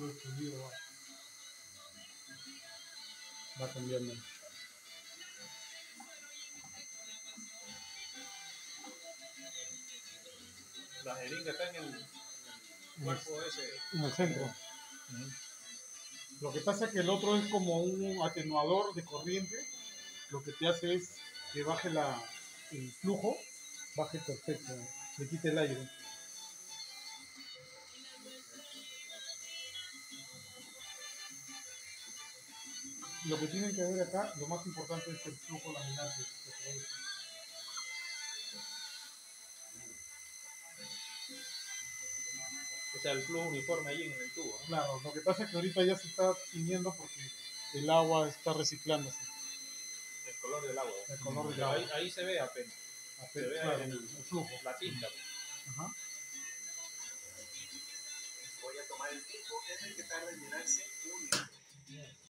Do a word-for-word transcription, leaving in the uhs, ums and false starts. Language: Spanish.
flujo extendido va, va cambiando. La jeringa está en el, el cuerpo ese. En el centro. Uh-huh. Lo que pasa es que el otro es como un atenuador de corriente. Lo que te hace es que baje la, el flujo, baje perfecto, le quite el aire. Lo que tienen que ver acá, lo más importante es el flujo laminar que se produce. O sea, el flujo uniforme ahí en el tubo, ¿no? Claro, lo que pasa es que ahorita ya se está tiñendo porque el agua está reciclándose. El color del agua. El color del Pero agua. ahí, ahí se ve apenas. apenas Se ve claro, el, el flujo. La tinta. Ajá. Voy a tomar el tiempo en el que tarda en llenarse un litro.